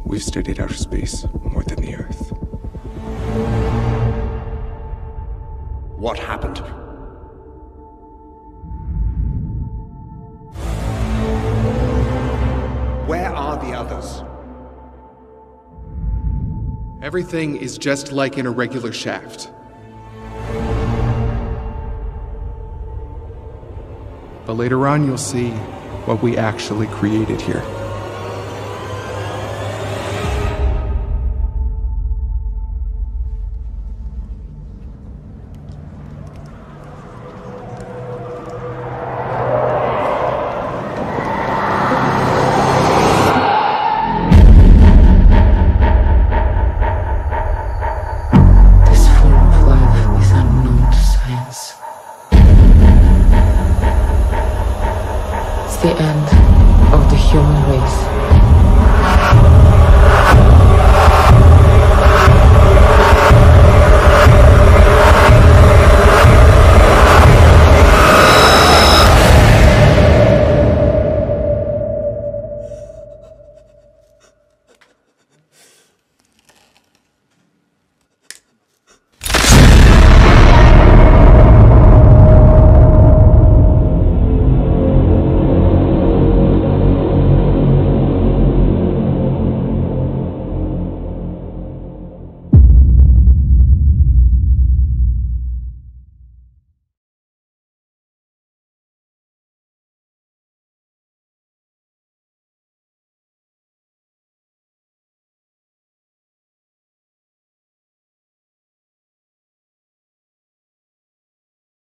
We've studied outer space more than the Earth. What happened? Where are the others? Everything is just like in a regular shaft. But later on, you'll see what we actually created here. The end of the human race.